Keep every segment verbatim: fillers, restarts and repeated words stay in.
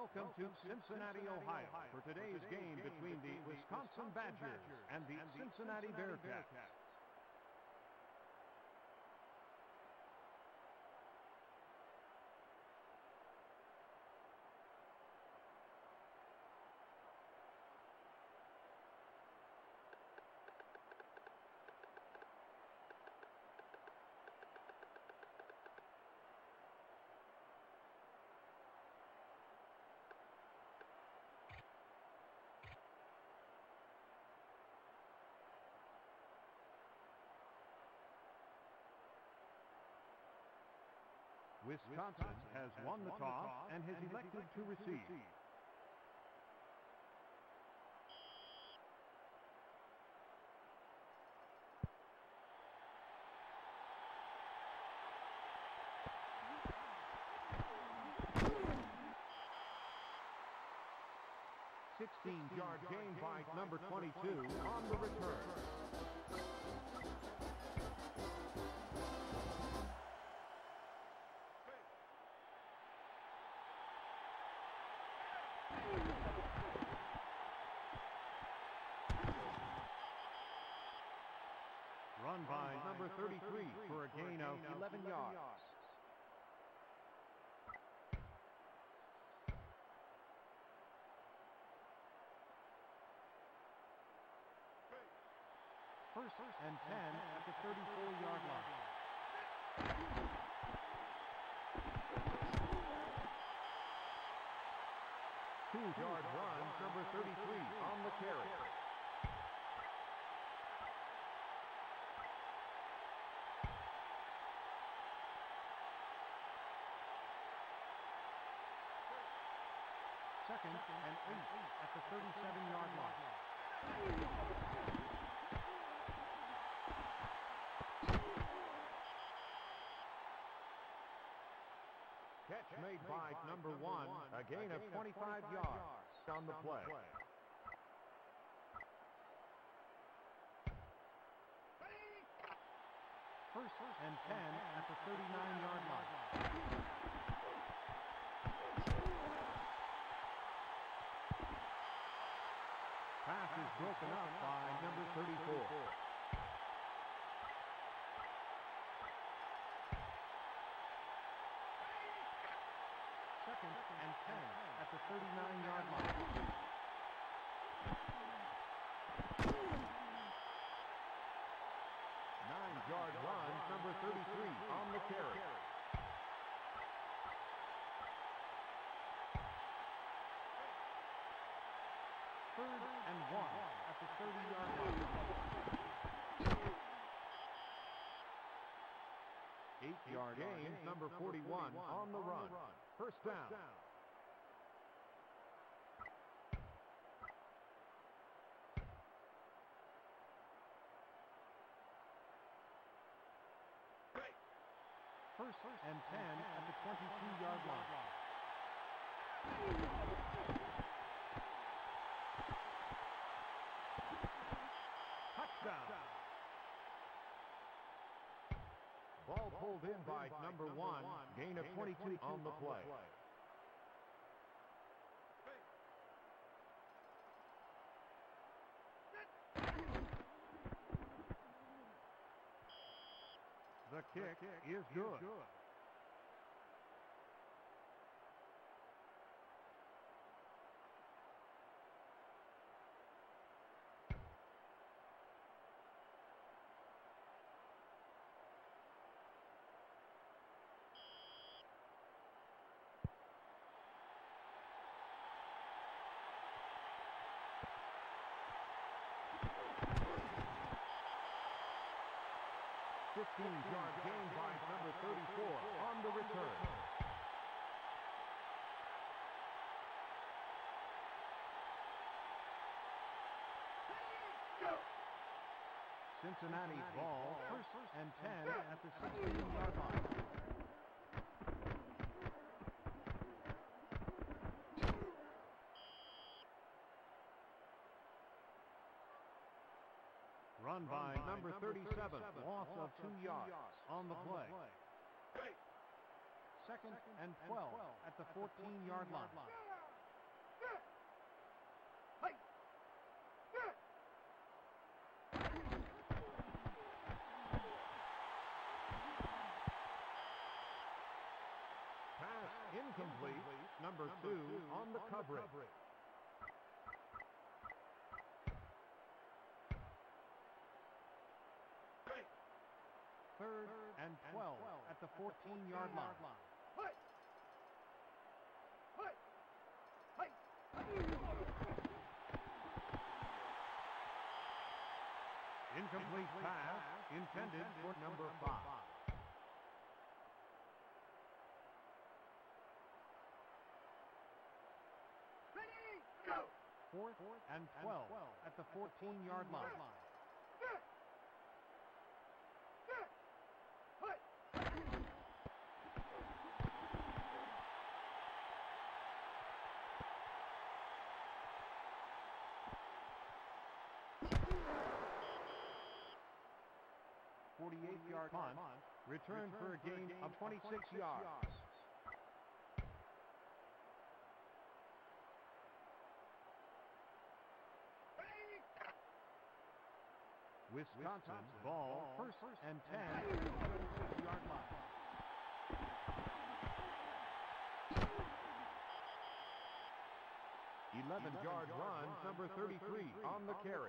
Welcome to Cincinnati, Ohio, for today's game between the Wisconsin Badgers and the Cincinnati Bearcats. Wisconsin has won the toss and has elected to receive. sixteen-yard gain by number twenty-two on the return. Run by number thirty-three for a gain of eleven yards. First and ten at the thirty-four-yard line. Two-yard run, number thirty-three on the carry. Second and eight at the thirty-seven-yard line. Catch made by number one, a gain of twenty-five yards on the play. First and ten at the thirty-nine-yard line. Pass is broken up by number thirty-four. Second and ten at the thirty-nine-yard line. Nine-yard run, number thirty-three on the carry. Third and one at the thirty-yard line. Eight-yard gain, number forty-one on the run. First down. First and ten at the twenty-two-yard line. Touchdown. Ball pulled in by number one, gain of twenty-two on the play. The kick is good. fifteen-yard gain by number thirty-four on the return. Cincinnati ball, first and ten at the sixteen-yard line. Run by number thirty-seven, loss of two yards on the play. Second and twelve at the fourteen-yard line. Incomplete. Number two on the coverage. Third and twelve at the fourteen-yard line. Incomplete pass intended for number five. Fourth and twelve at the fourteen-yard line. forty-eight-yard punt, returned for a gain of twenty-six yards. Wisconsin ball, first and ten at the twenty-six-yard line. eleven-yard run, number thirty-three on the carry.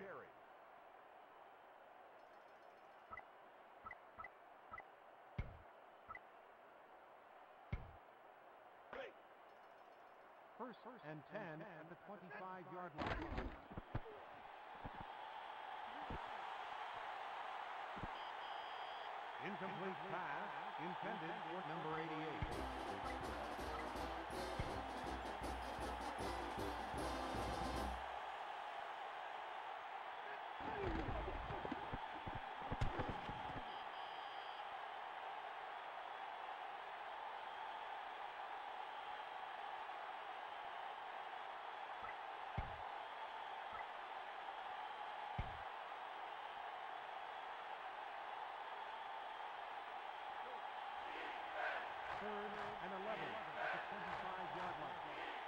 First and ten at the twenty-five-yard line. Incomplete pass intended for number eighty-eight. Third and eleven at the twenty-five-yard line.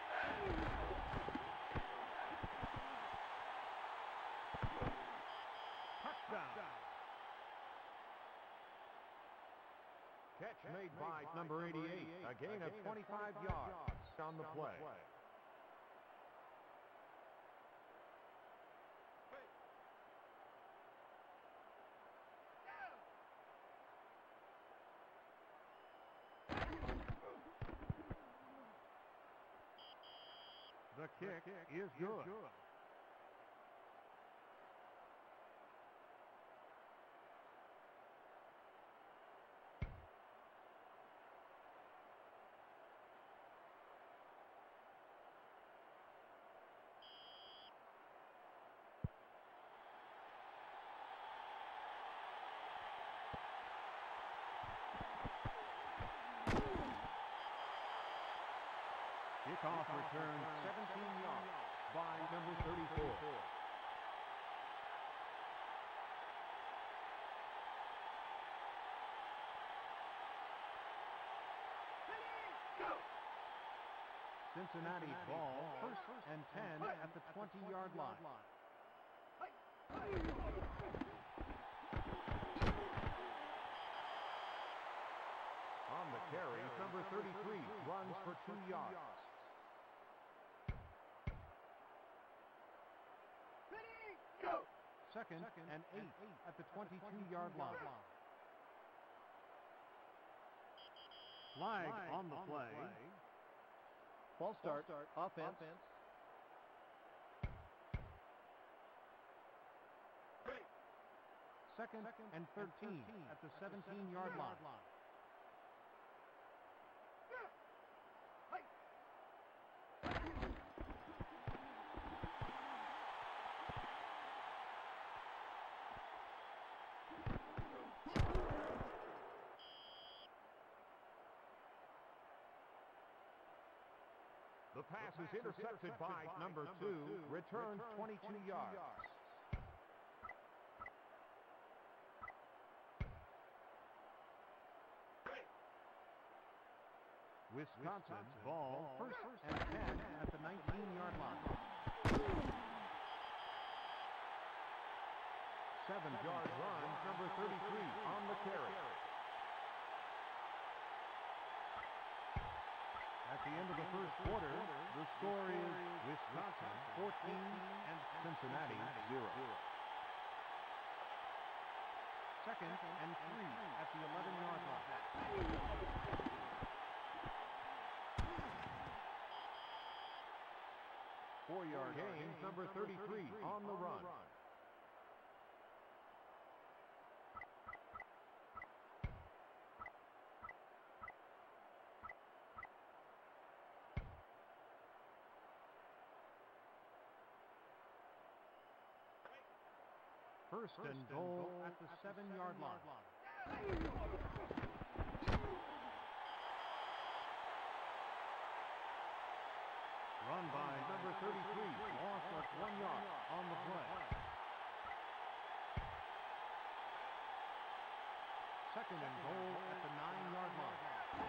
Touchdown. Catch made by number eighty-eight. A gain of twenty-five yards on the play. The kick is good. Kickoff return seventeen yards by number thirty-four. Cincinnati ball, first and ten at the twenty-yard line. On the carry, number thirty-three runs for two yards. Second and eight at the twenty-two-yard line. Flag on the play. Ball start, offense. Second and thirteen at the seventeen-yard line. The pass is intercepted by number two, returned twenty-two yards. Wisconsin ball, first and ten at the nineteen-yard line. Seven-yard run, number thirty-three on the carry. As the end of the first quarter, the score is Wisconsin fourteen and Cincinnati zero. Second and three at the eleven-yard line. Four-yard gain, number thirty-three on the run. First and goal at the seven-yard line. Run by number thirty-three, loss of one yard on the play. Second and goal at the nine-yard line.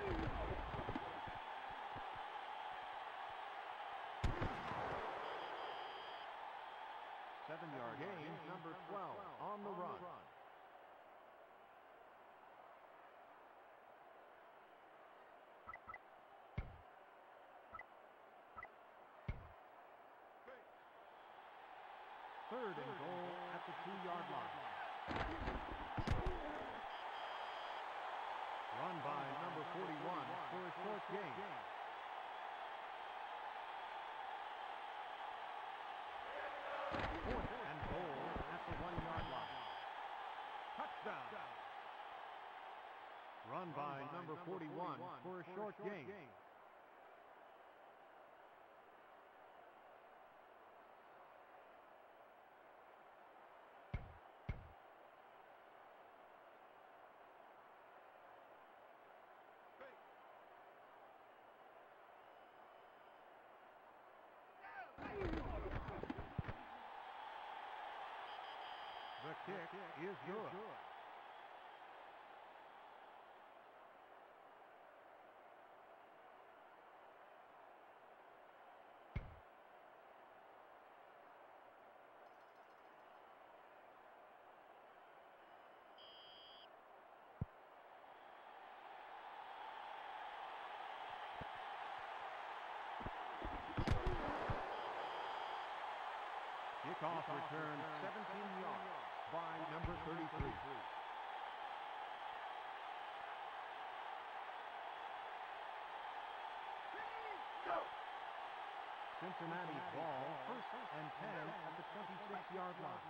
Seven-yard gain, number twelve on the run. Third and goal at the two-yard line. Run by number forty-one for a short gain. Fourth and goal at the one-yard line. Touchdown. Run by number forty-one for a short gain. The kick is good. Kickoff return seventeen yards by number thirty-three. Cincinnati ball, first and ten at the twenty-six-yard line.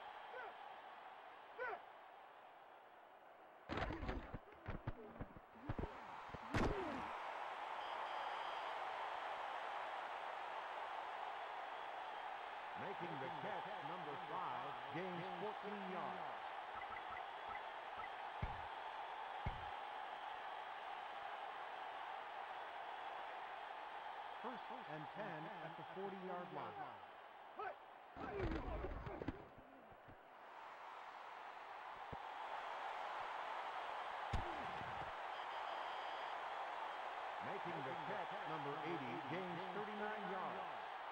Making the catch, number five, gains fourteen yards. First and ten at the forty-yard line. Making the catch, number eighty, gains thirty-nine yards.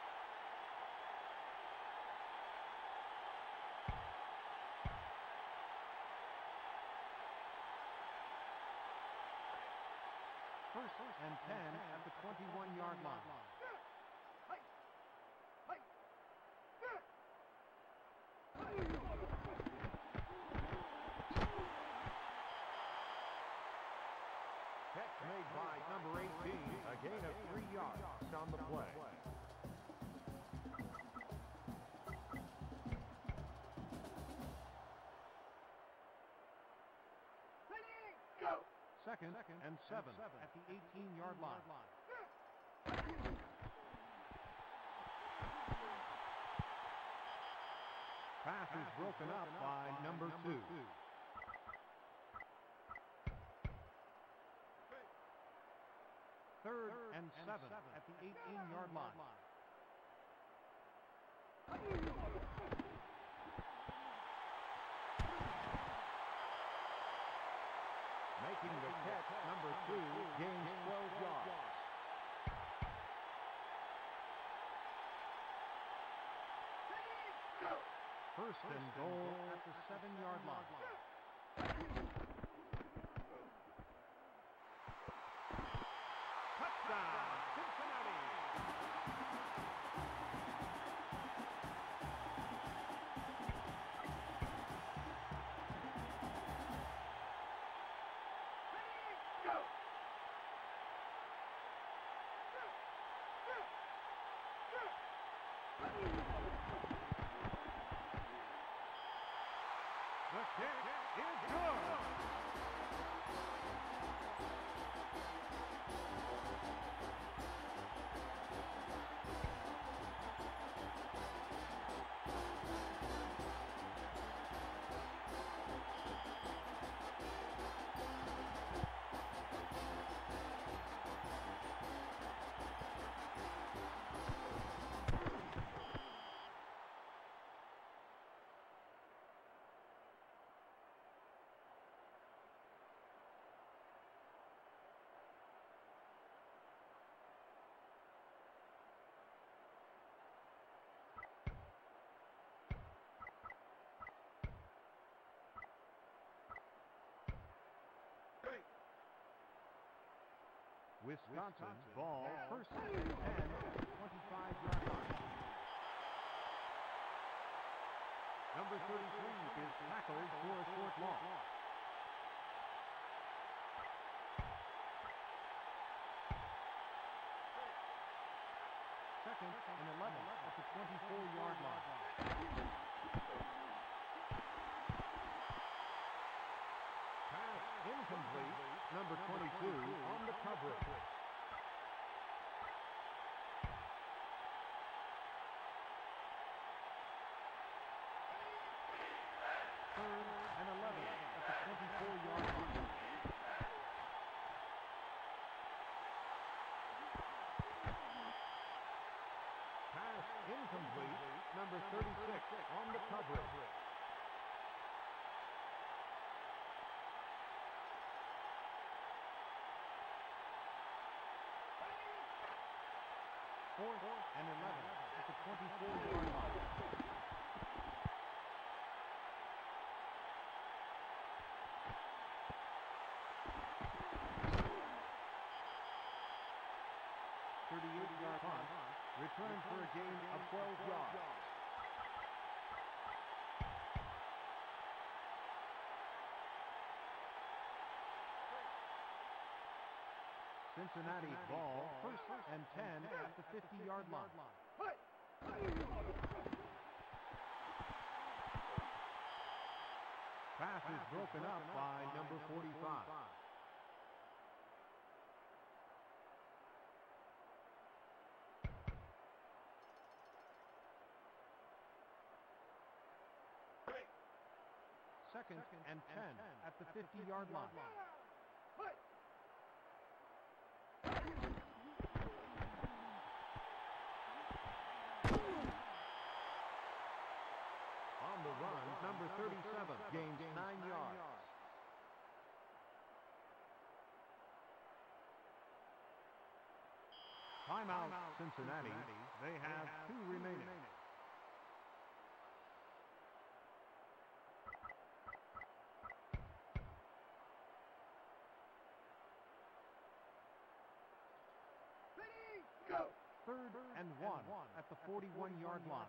First and ten at the twenty-one-yard line. Catch made by number eighteen, a gain of three yards on the play. Second and seven at the eighteen-yard line. Pass is broken up by number two. Third and seven at the eighteen-yard line. Making the catch, number two, gains twelve yards. First and goal at the seven-yard line. Touchdown, is good. Wisconsin ball, first and ten, twenty-five yard line. Number thirty-three is tackled for a short loss. Second and eleven at the twenty-four yard line. Pass incomplete. Number twenty-two on the coverage. Third and eleven at the twenty-four yard line. Pass incomplete. Number thirty-six on the coverage. Fourth and eleven at the twenty-four yard line. thirty-eight yard punt, return for a gain of twelve yards. Cincinnati ball, first and ten at the fifty yard line. Pass is broken up by number forty-five. Second and ten at the fifty yard line. On the run, number thirty-seven gains nine yards. Timeout, Cincinnati. They have two remaining. Third and one at the forty-one yard line.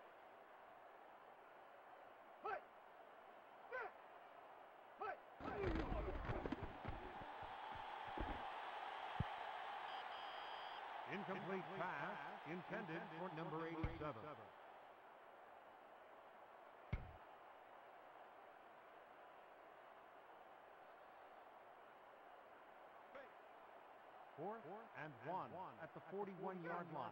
Incomplete pass intended for number eighty-seven. Fourth and one at the forty-one yard line.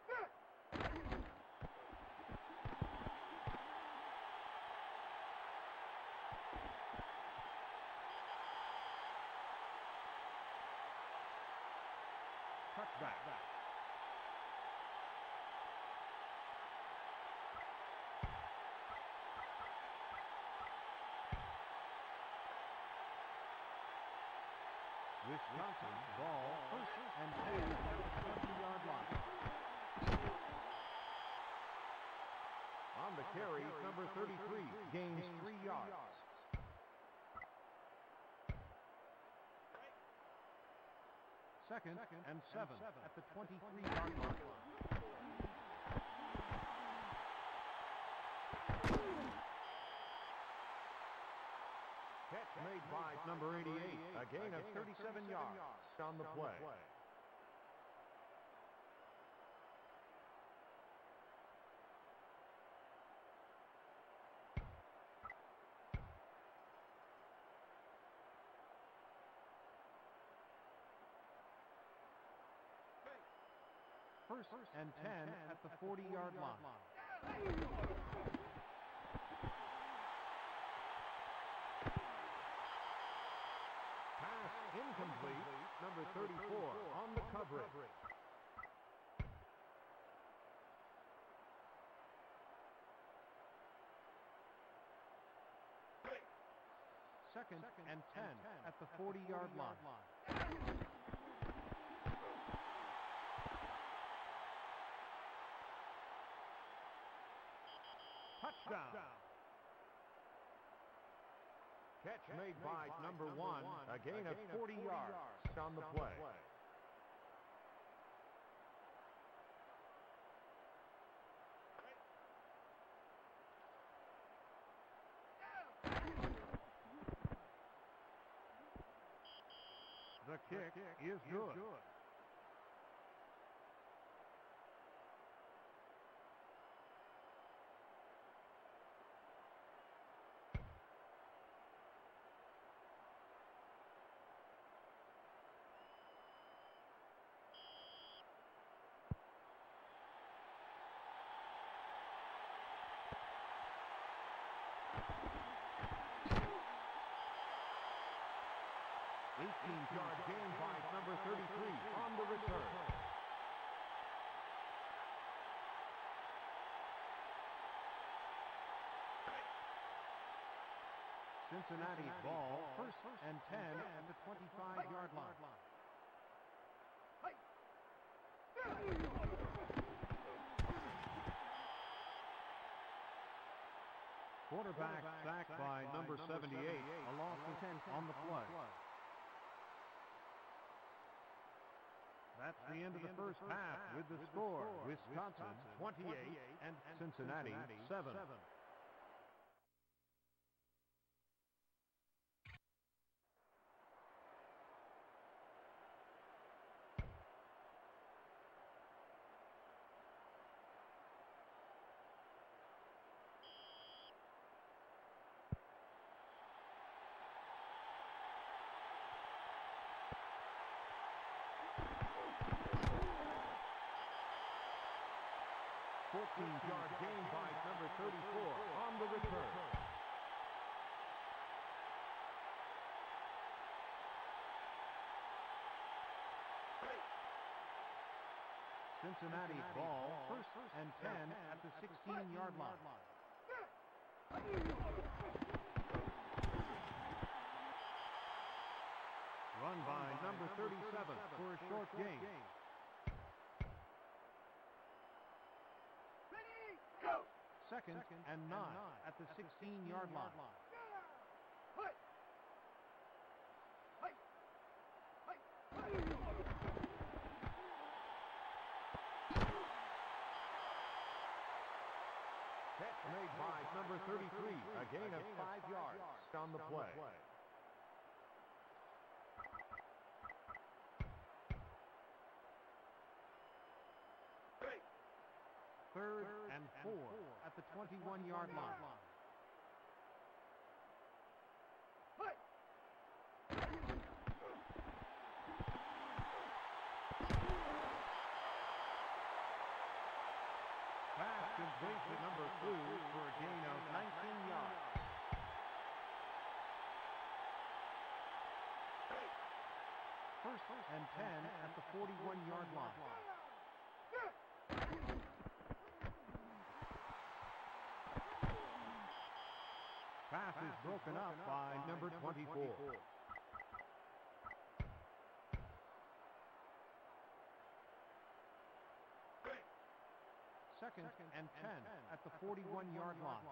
Touchback. Wisconsin ball, first and ten at the twenty yard line. On the carry, number thirty-three gains three yards. Second and seven at the twenty-three yard line. Catch made by number eighty-eight, a gain of thirty-seven yards on the play. First and ten at the forty-yard line. Pass incomplete. Number thirty-four on the coverage. Second and ten at the forty-yard line. Touchdown. Catch made by number one. A gain of forty yards on the play. The kick is good. eighteen-yard gain by number thirty-three on the return. Cincinnati ball, first and ten at the twenty-five-yard line. Quarterback sacked by number seventy-eight, a loss of ten on the play. That's the end of the first half with the score, Wisconsin twenty-eight and Cincinnati seven. fourteen-yard gain by number thirty-four on the return. Cincinnati ball, first and ten at the sixteen-yard line. Run by number thirty-seven for a short gain. Second and nine at the sixteen-yard line. Catch made by number thirty-three, a gain of five yards on the play. Third and four at the twenty-one-yard line. Pass complete to number two for a gain of nineteen yards. First and ten at the forty-one-yard line. Pass is broken up by number twenty-four. Second and ten at the forty-one-yard line.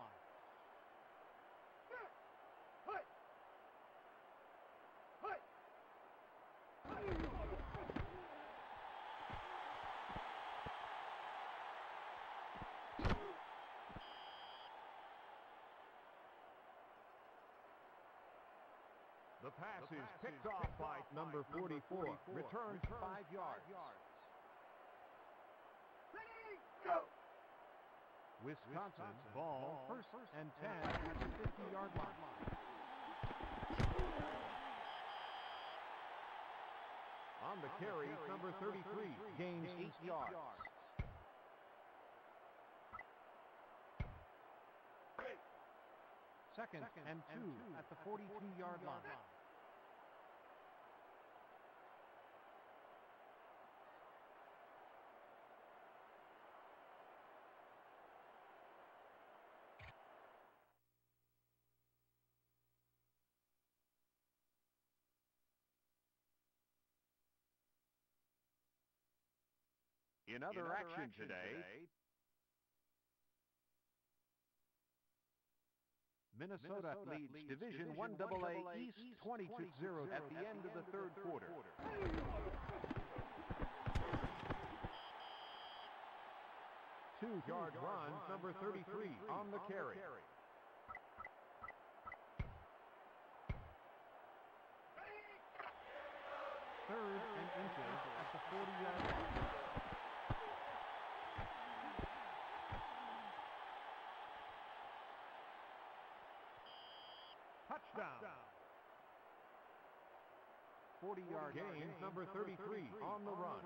The pass is picked off by number forty-four. Returns five yards. Wisconsin ball, first and ten at the fifty-yard line. On the carry, number thirty-three gains eight yards. Second and two at the forty-two-yard line. In other action today, Minnesota leads Division one double A East twenty-two to zero at the end of the third quarter. Two-yard run, number thirty-three on the carry. Third and inches at the forty-yard line. Touchdown. forty-yard gain, number thirty-three on the run.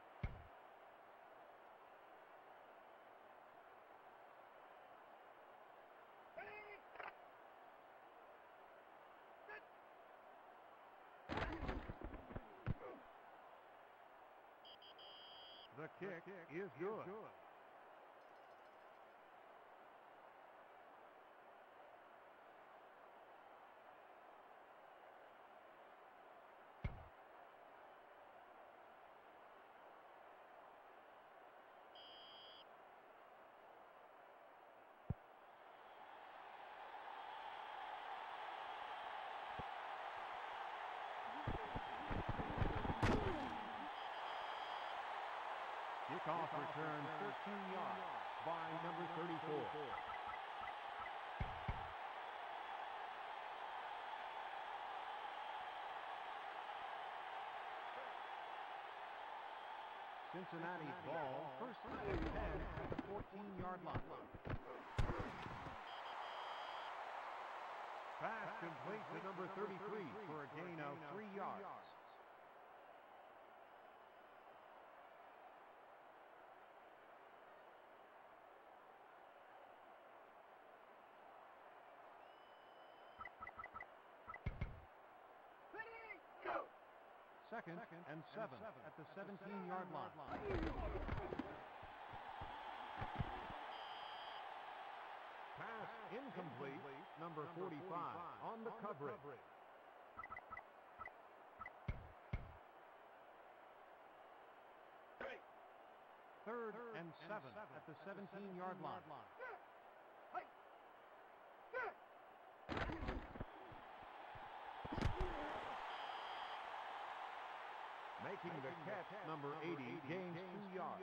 The kick is good. Kickoff return thirteen yards by number thirty-four. Cincinnati ball, first and ten at the fourteen-yard line. Pass complete to number thirty-three for a gain of three yards. Second and seven at the seventeen-yard line. Pass incomplete, number forty-five on the coverage. Third and seven at the seventeen-yard line. Making the catch, number eighty gains two yards.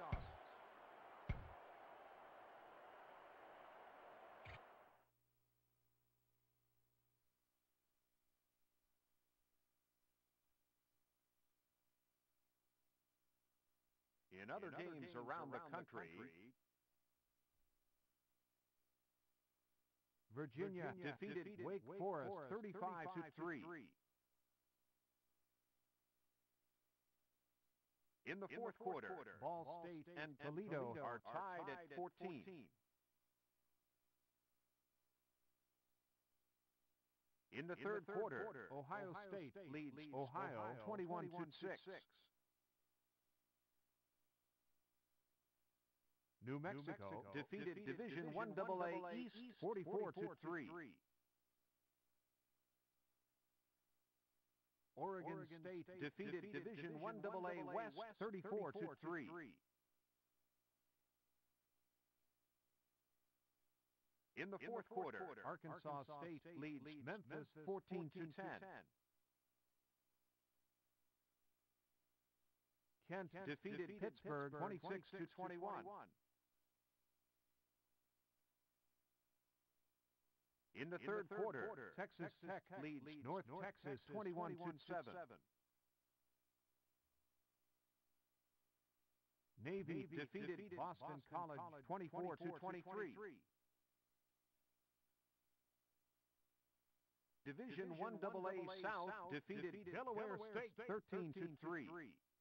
In other games around the country, Virginia defeated Wake Forest thirty-five to three. In the fourth quarter, Ball State and Toledo are tied at fourteen. In the third quarter, Ohio State leads Ohio twenty-one to six. New Mexico defeated Division one double A East forty-four to three. Oregon State defeated Division one double A West thirty-four to three. In the fourth quarter, Arkansas State leads Memphis fourteen to ten. Kent defeated Pittsburgh twenty-six to twenty-one. In the third quarter, Texas Tech leads North Texas twenty-one to seven. Navy defeated Boston College twenty-four to twenty-three. Division one double A South defeated Delaware State thirteen to three.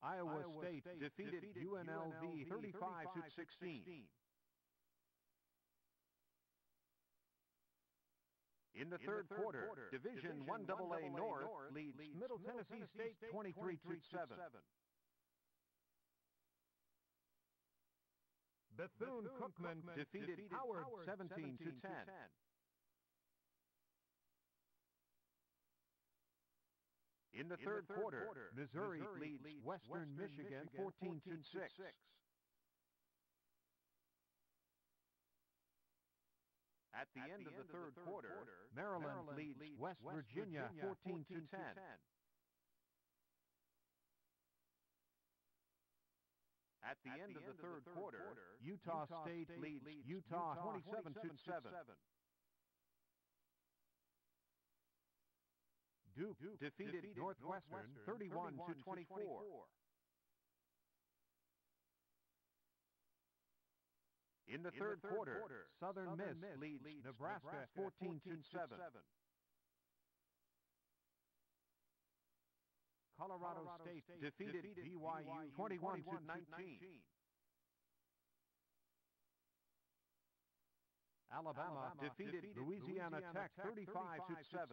Iowa State defeated U N L V thirty-five to sixteen. In the third quarter, Division one double A North leads Middle Tennessee State twenty-three to seven. Bethune-Cookman Defeated Howard seventeen to ten. In the third quarter, Missouri leads Western Michigan fourteen to six. At the end of the third quarter, Maryland leads West Virginia fourteen to ten. At the end of the third quarter, Utah State leads Utah twenty-seven to seven. Duke defeated Northwestern thirty-one to twenty-four. In the third quarter, Southern Miss leads Nebraska fourteen to seven. Colorado State defeated B Y U twenty-one to nineteen. Alabama defeated Louisiana Tech thirty-five to seven.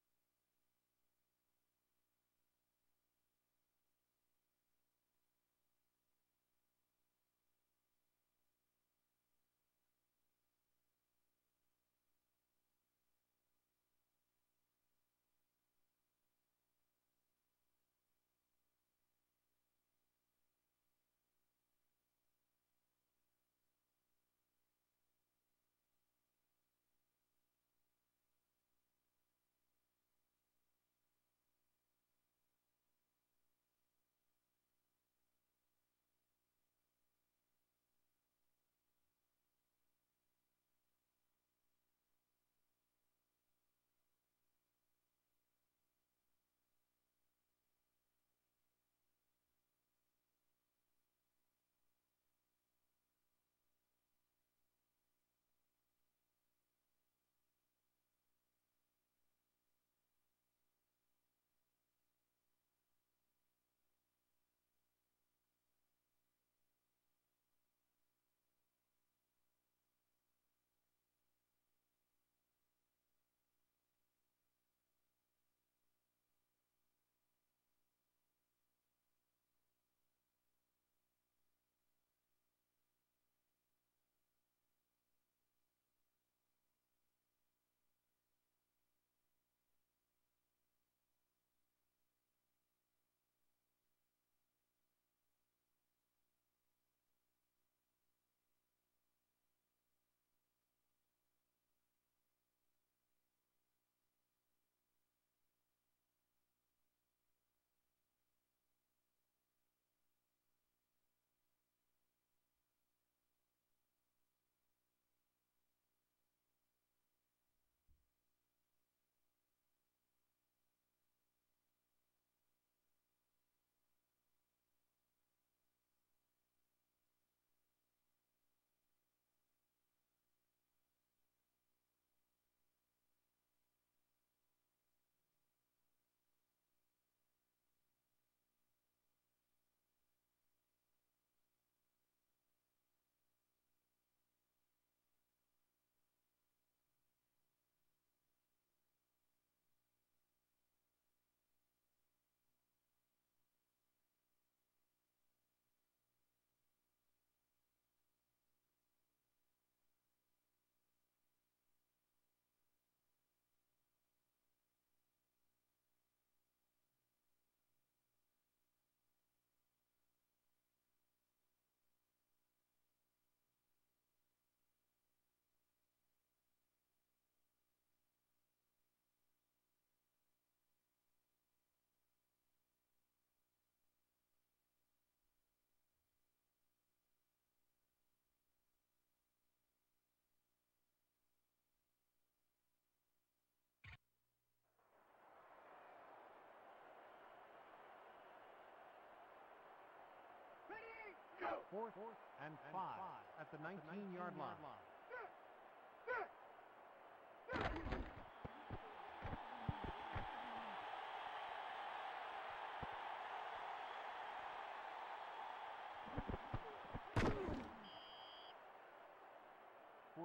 Fourth and five at the nineteen-yard line.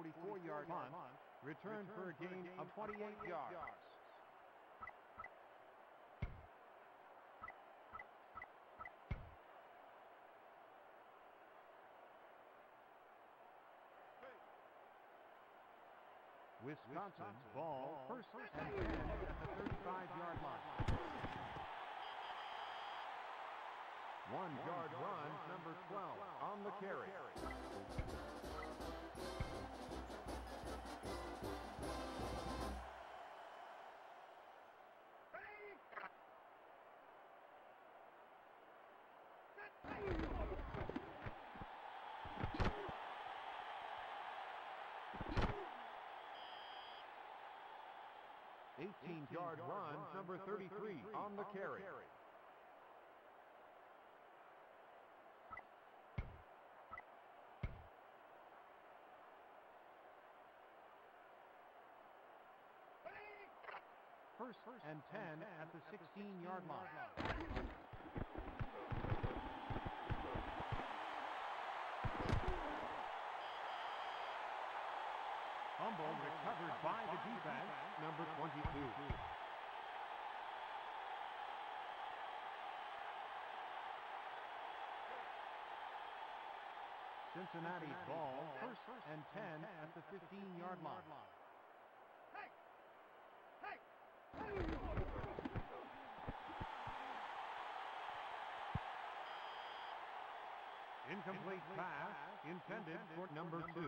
forty-four-yard punt, returned for a gain of twenty-eight yards. Wisconsin, ball, first and ten at the thirty-five-yard line. One-yard run, number twelve, on the carry. eighteen-yard run, number thirty-three, on the carry. First and ten at the sixteen-yard line. Fumble recovered by the defense, number twenty-two. Cincinnati ball, first and ten at the fifteen-yard line. Incomplete pass intended for number two.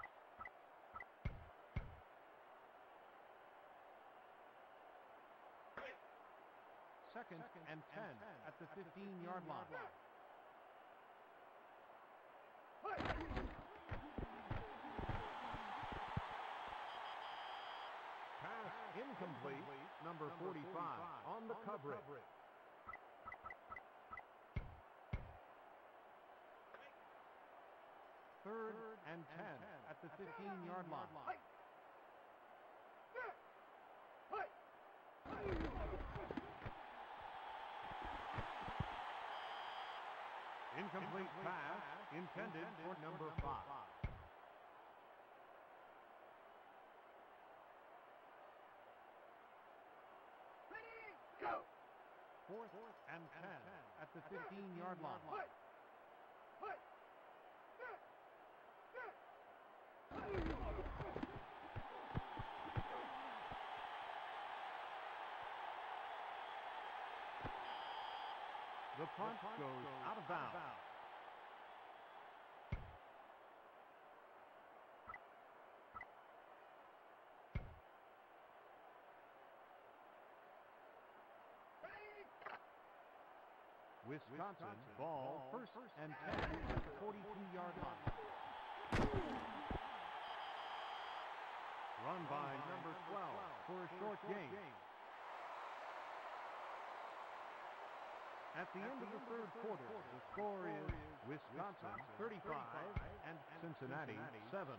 Second and ten at the fifteen-yard line. Pass incomplete, number forty-five, on the coverage. Third and ten at the fifteen-yard line. Incomplete pass intended for number five. Fourth and ten at the fifteen-yard line. The punt goes out of bounds. Wisconsin ball, first and ten at the forty-two-yard line. Run by number twelve for a short gain. At the end of the third quarter, the score is Wisconsin thirty-five and Cincinnati seven.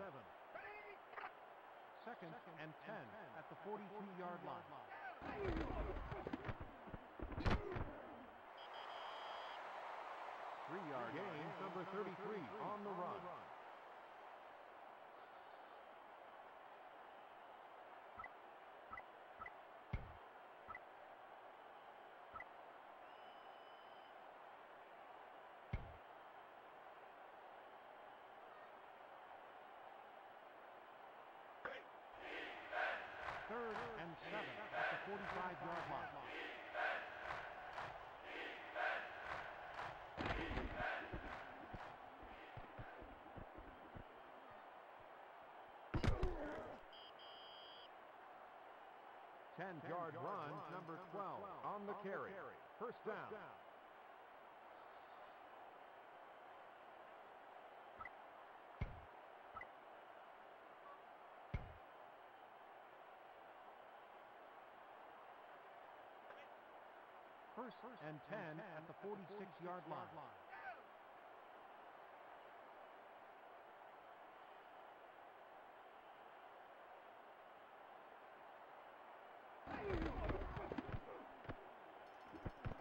Second and ten at the forty-two-yard line. Three-yard gain, number thirty-three on the run. Third and seven at the forty-five-yard line. ten-yard run, number twelve, on the carry. First down. First and ten at the forty-six-yard line.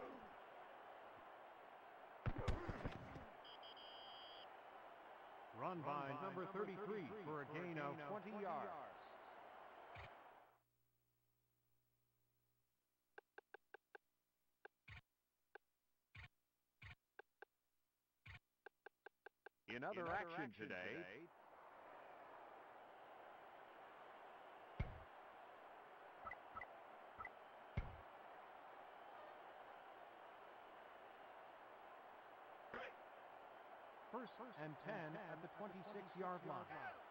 Run Run by number thirty-three for a gain of twenty yards. In other, In other action, action today, today First and ten at the twenty-six-yard line.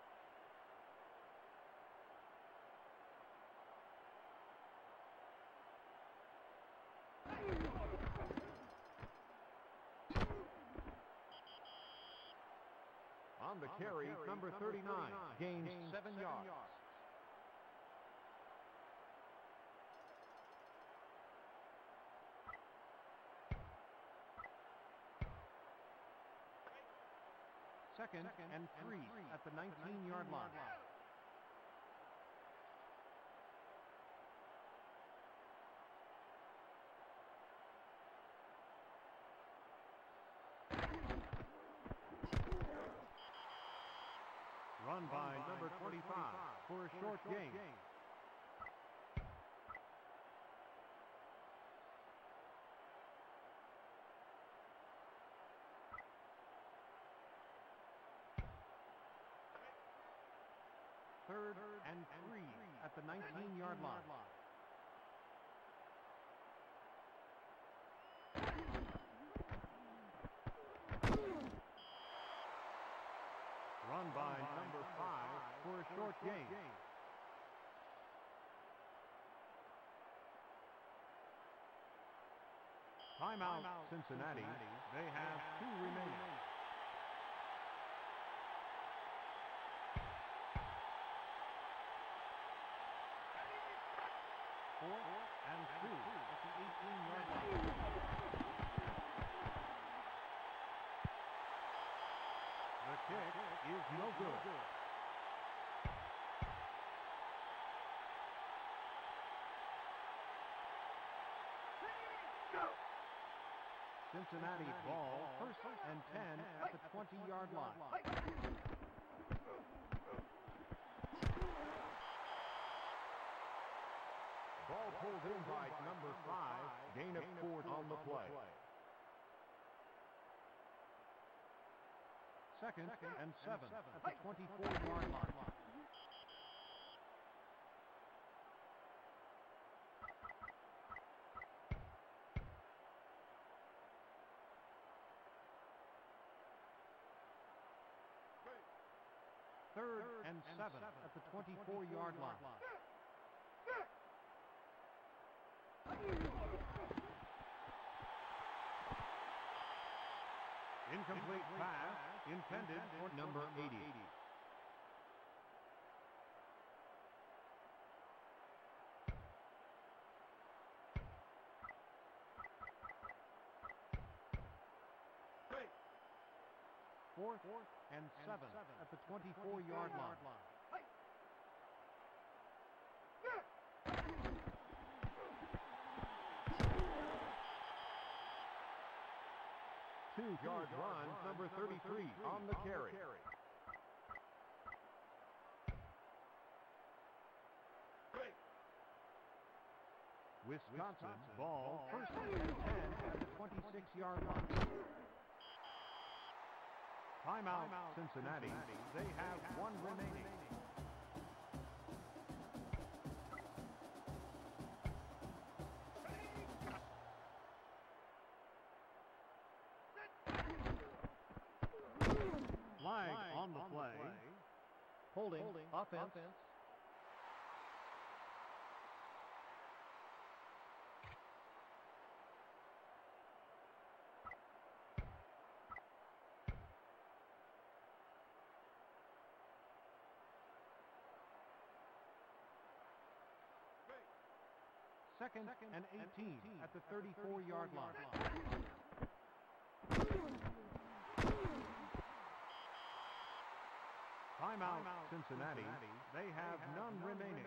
On the carry, number thirty-nine gains seven yards. Second and three at the nineteen-yard line. Run by number twenty-five for a short gain. Third and three at the nineteen-yard line. Run by number five for a short gain. Timeout, Cincinnati. They have two remaining. Fourth and two at the eighteen-yard line. The kick is no good. Cincinnati ball, first and ten at the twenty-yard line. Ball pulled in by number five, gain of four on the play. Second and seven at the twenty-four-yard line. Third and seven at the twenty-four-yard line. Incomplete pass intended for number eighty. Fourth and seven at the twenty-four-yard line. Two-yard run, number thirty-three on the carry. Wisconsin ball, first and ten at the twenty-six-yard line. Timeout, Cincinnati. They have one remaining. Flag on the play. Holding, offense. Second and eighteen at the thirty-four-yard line. Timeout, Cincinnati. They have none remaining.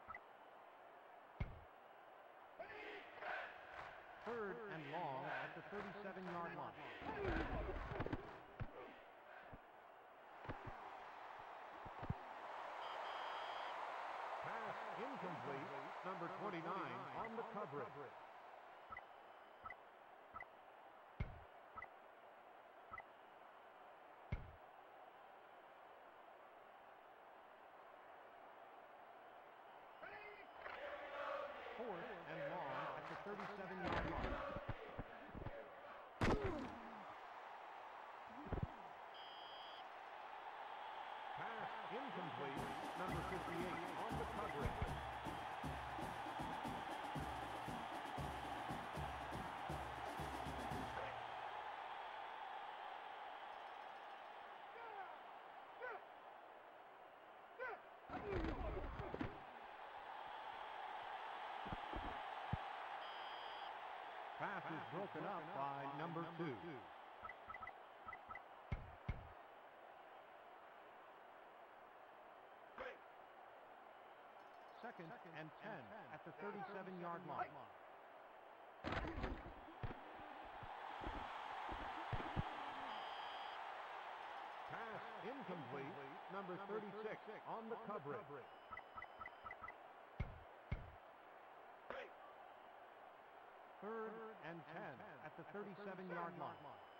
Third and long at the thirty-seven-yard line. Pass incomplete. Number twenty-nine on the coverage. Fourth and long at the thirty-seven-yard line. Pass incomplete. Number fifty-eight on the coverage. Pass is broken up by number two. Second and ten at the thirty-seven-yard line. Pass incomplete. Number thirty-six on the coverage. Third and ten at the thirty-seven-yard line.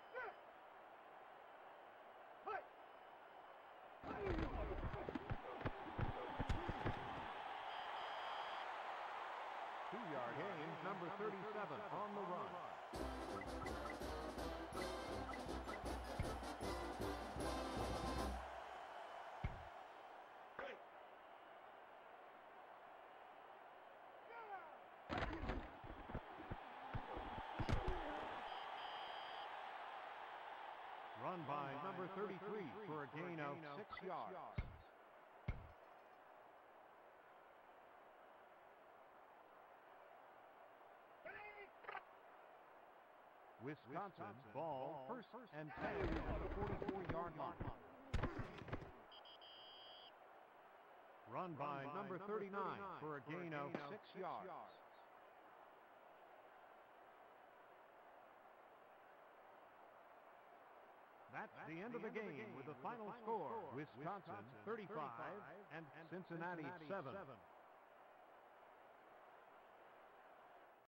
Two-yard gain, number thirty-seven on the run. Run by number thirty-three for a gain of six yards. Wisconsin ball first and ten at the forty-four-yard line. Run by number thirty-nine for a gain of six yards. That's the end of the game with the final score, Wisconsin thirty-five and Cincinnati seven.